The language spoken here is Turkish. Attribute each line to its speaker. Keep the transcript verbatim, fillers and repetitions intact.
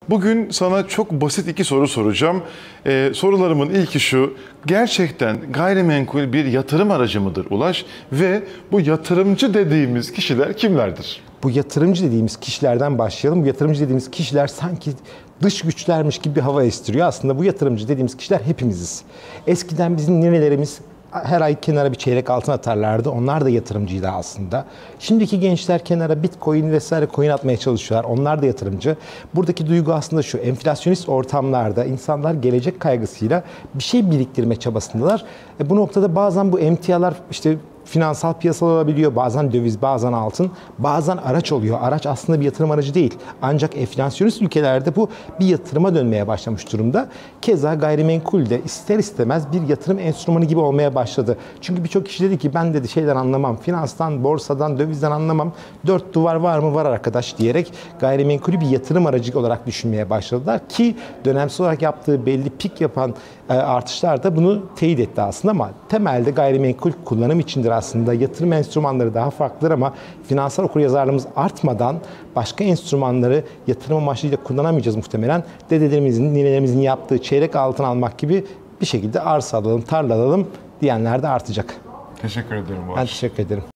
Speaker 1: Bugün sana çok basit iki soru soracağım. Ee, sorularımın ilki şu: gerçekten gayrimenkul bir yatırım aracı mıdır Ulaş? Ve bu yatırımcı dediğimiz kişiler kimlerdir?
Speaker 2: Bu yatırımcı dediğimiz kişilerden başlayalım. Bu yatırımcı dediğimiz kişiler sanki dış güçlermiş gibi bir hava estiriyor. Aslında bu yatırımcı dediğimiz kişiler hepimiziz. Eskiden bizim ninelerimiz her ay kenara bir çeyrek altın atarlardı. Onlar da yatırımcıydı aslında. Şimdiki gençler kenara Bitcoin vesaire coin atmaya çalışıyorlar. Onlar da yatırımcı. Buradaki duygu aslında şu: enflasyonist ortamlarda insanlar gelecek kaygısıyla bir şey biriktirme çabasındalar. E bu noktada bazen bu emtialar işte finansal piyasalar olabiliyor, bazen döviz, bazen altın, bazen araç oluyor. Araç aslında bir yatırım aracı değil. Ancak enflasyonist ülkelerde bu bir yatırıma dönmeye başlamış durumda. Keza gayrimenkul de ister istemez bir yatırım enstrümanı gibi olmaya başladı. Çünkü birçok kişi dedi ki ben dedi şeyden anlamam, finanstan, borsadan, dövizden anlamam. Dört duvar var mı? Var arkadaş diyerek gayrimenkulü bir yatırım aracı olarak düşünmeye başladılar ki dönemsel olarak yaptığı belli pik yapan e, artışlar da bunu teyit etti aslında, ama temelde gayrimenkul kullanım içindir aslında. Yatırım enstrümanları daha farklıdır ama finansal okuryazarlığımız artmadan başka enstrümanları yatırım amaçlıyla kullanamayacağız muhtemelen. Dedelerimizin, ninelerimizin yaptığı çeyrek altın almak gibi bir şekilde arsa alalım, tarla alalım diyenler de artacak.
Speaker 1: Teşekkür ederim Ulaş.
Speaker 2: Ben teşekkür ederim.